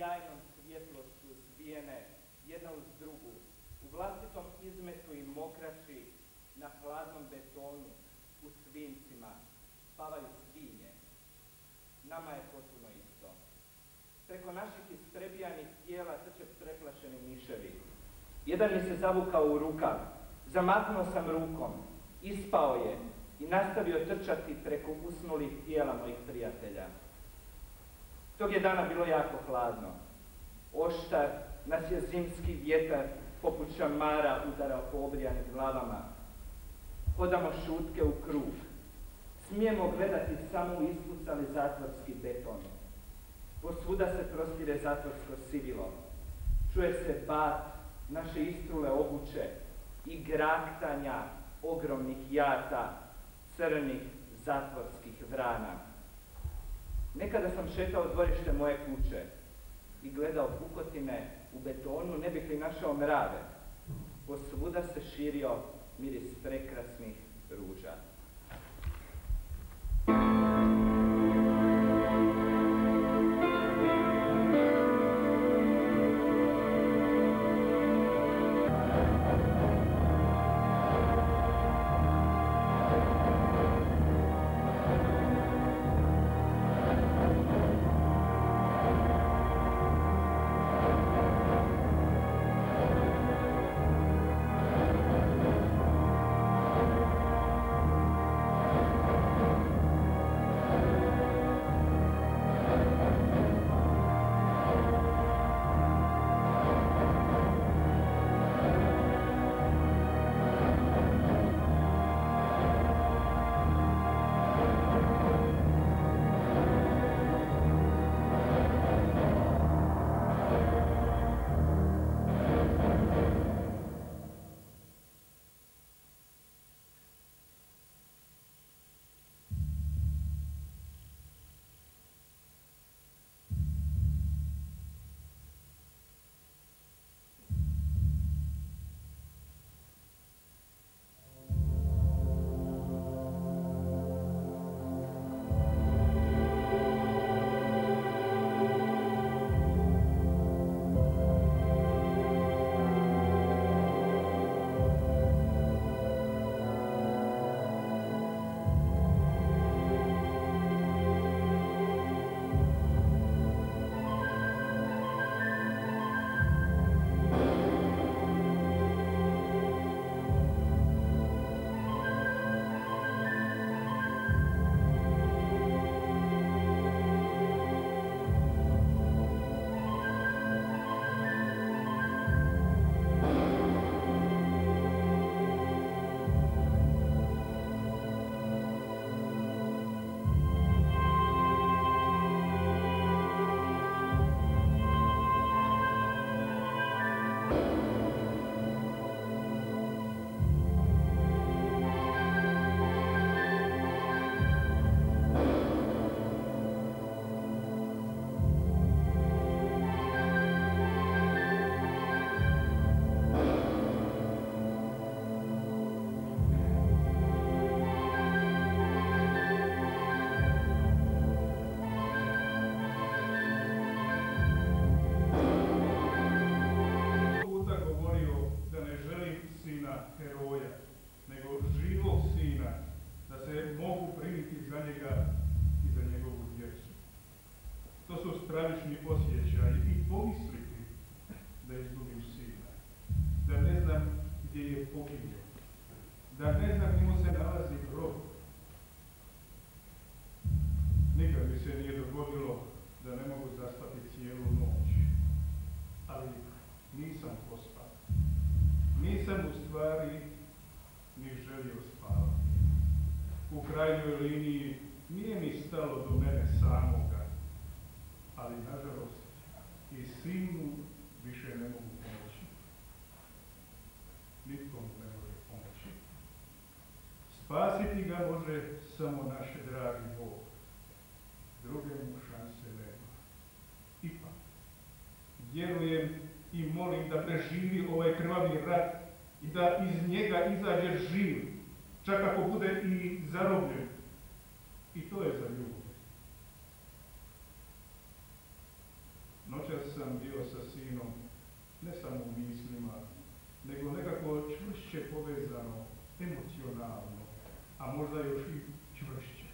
sjajnom svjetlošću zvijene jedna uz drugu, u vlastitom izmetu i mokraći, na hladnom betonu, u svinjcima, spavaju svinje. Nama je potpuno isto. Preko naših istrebijanih tijela trče preplašeni miševi. Jedan mi se zavukao u rukav, zamahnuo sam rukom, ispao je i nastavio trčati preko usnulih tijela mojih prijatelja. Tog je dana bilo jako hladno. Oštar nas je zimski vjetar poput šamara udarao po obrijanim glavama. Hodamo šutke u krug. Smijemo gledati samo u ispucali zatvorski beton. Posvuda se prostire zatvorsko sivilo. Čuje se bat naše istrule obuće i graktanja ogromnih jata, crnih zatvorskih vrana. Nekada sam šetao dvorište moje kuće i gledao pukotine u betonu, ne bih li našao mrave. Posvuda se širio miris prekrasnih ruža. stravični osjećaj i pomisliti da izgubim sina, da ne znam gdje je poginuo, da ne znam gdje mu se nalazi grob. Nikad mi se nije dogodilo da ne mogu zaspati cijelu noć, ali nisam pospao. Nisam u stvari ni želio spavati. U krajnjoj liniji nije mi stalo do mene samoga, ali nažalost i sinu više ne mogu pomoći. Nitko mu ne može pomoći. Spasiti ga može samo naš dragi Bog. Druge mu šanse nema. Ipak, vjerujem i molim da preživi ovaj krvavi rat i da iz njega izađe živ, čak ako bude i zarobljen. I to je za ljubav. Noćas noćas sam bio sa sinom, ne samo u mislima, nego nekako čvršće povezano, emocionalno, a možda još i čvršće.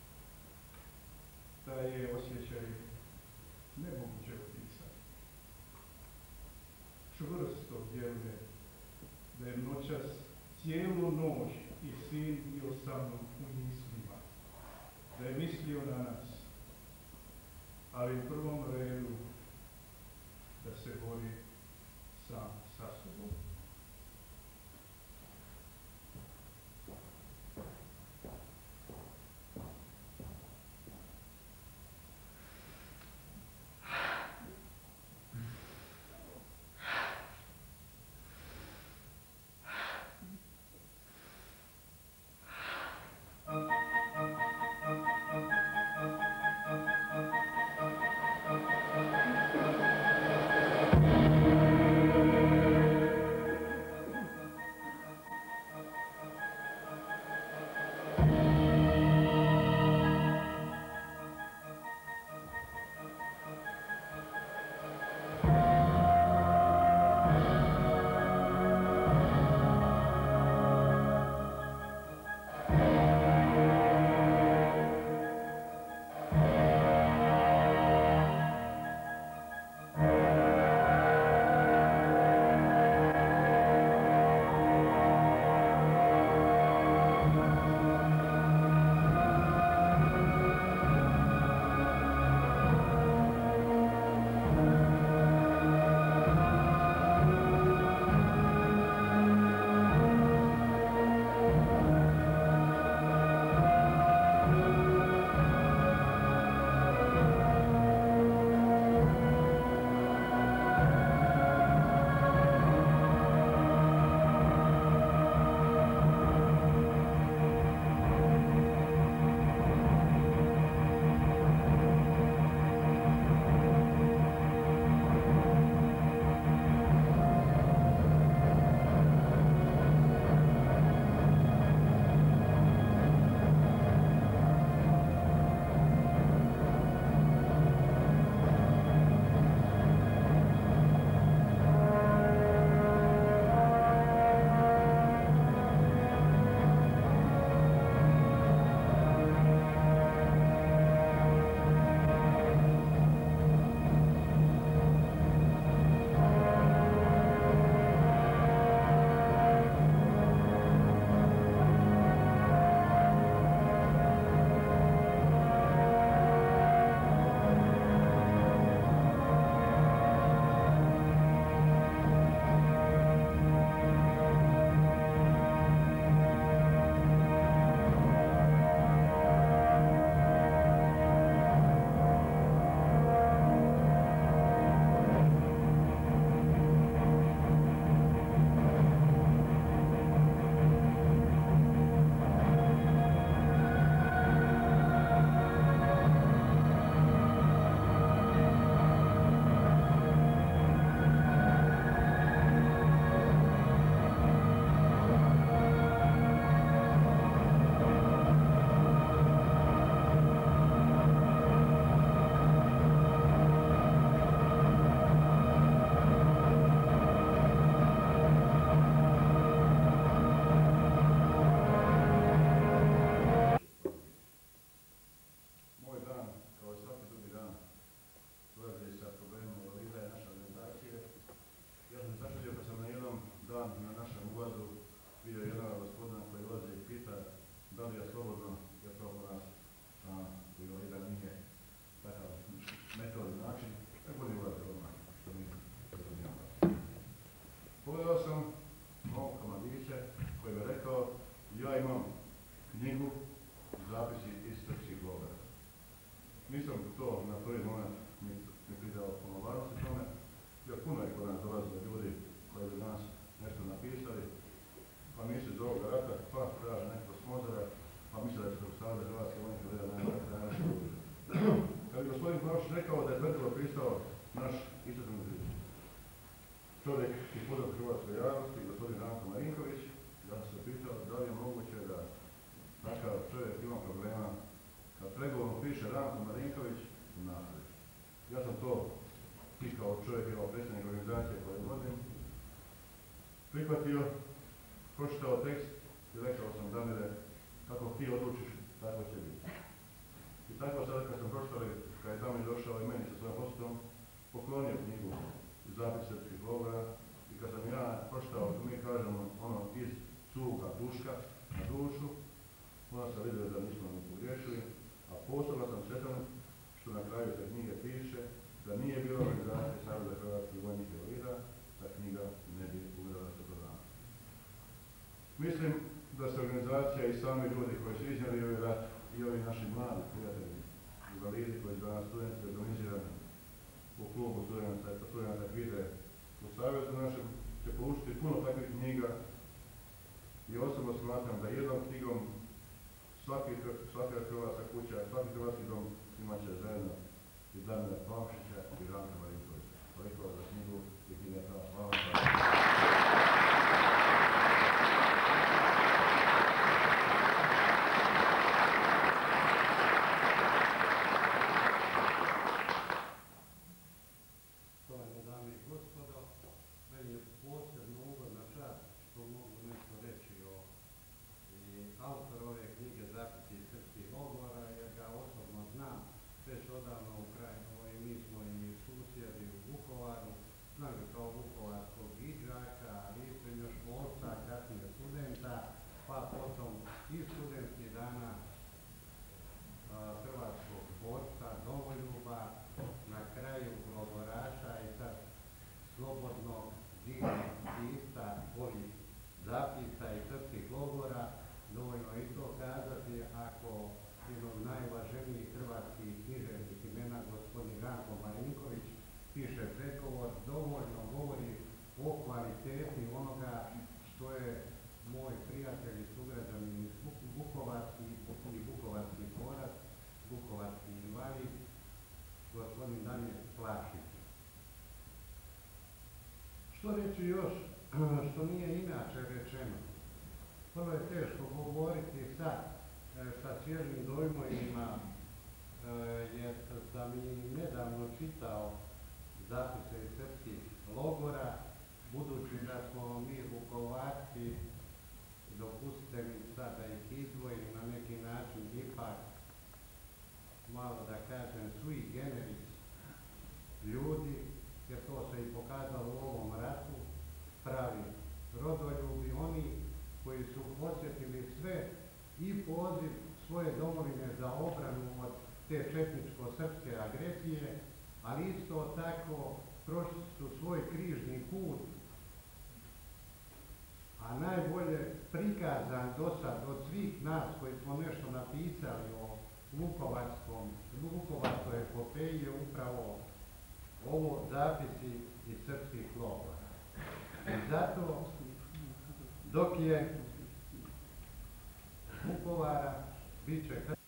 Taj je osjećaj nemoguće opisati. Čvrsto vjeruje da je noćas cijelu noć i sin bio sa mnom u mislima, da je mislio na nas, ali u prvom redu da se bori sam sa sobom. Nisam to na prvi moment mi pridao puno važnosti tome, jer puno je kod nas dolazilo ljudi koji bi nas nešto napisali, pa misli iz ovoga rata, pa traže nekako smozara, pa misle da se u Saveze Hrvatske vojnike gleda najviše oružje. Kad bi gospodin Pavšić rekao da je prethodno pisao naš istočni čovjek i poznat hrvatskoj javnosti, gospodin Ranko Marinković, ja sam se pitao da li je moguće da takav čovjek ima problema kad pregovorno piše Ranko Marinković u nasljeđu. Ja sam to pitao čovjek je predsjednik organizacije koju vodim, prihvatio, pročitao tekst i rekao sam Damire, kako ti odlučiš, tako će biti. I tako sada kad sam pročitao, kad je Damir došao i meni sa svojom postom, poklonio knjigu iz zapis srpskih logora i kad sam ja pročitao, mi kažemo ono iz cuga duška na dušu, onda sam vidio da nismo ni pogriješili, a posebno sam sretan što na kraju te knjige piše da nije bilo organizacije Saveza hrvatskih vojnih invalida, ta knjiga ne bi ugledala se do dana. Mislim da se organizacija i sami ljudi koji su iznijeli ovaj rat i ovi naši mladi prijatelji, invalidi koji su danas studentski organizirani u klubu studenata HVIDRE u Savezu našem, će poučiti puno takvih knjiga i osobno smatram da jednom knjigom svaka hrvatska kuća, svaki hrvatski dom imat će zajedno i Damira Plavšića i Ranka Marinkovića. Toliko za knjigu i knjiga prava. Hvala. Zapisa i srpskih logora, dovoljno i to kazati ako jedan od najvažnijih hrvatskih književnih imena, gospodin Ranko Marinković, piše pregovor, dovoljno govori o kvaliteti onoga što je moj prijatelj i sugrađanin iz Vukovarski i vukovarski borac, vukovarski invalid, gospodin Damir Plavšić. Što reći još? Što nije inače rečeno. Vrlo je teško govoriti sad sa svježim dojmovima, jer sam i nedavno čitao zapise iz srpskih logora, budući da smo mi Vukovarci, dopustite mi sad da ih izdvojim na neki način, ipak malo da kažem sui generis ljudi, jer to se i pokazalo u ovom ratu, pravi rodoljubi, oni koji su osjetili sve i poziv svoje domovine za obranu od te četničko-srpske agresije, ali isto tako prošli su svoj križni put, a najbolje prikazan do sad od svih nas koji smo nešto napisali o Vukovarskoj epopeji je upravo ovo zapisi iz srpskih logora. I zato, dok je Vukovara, bit će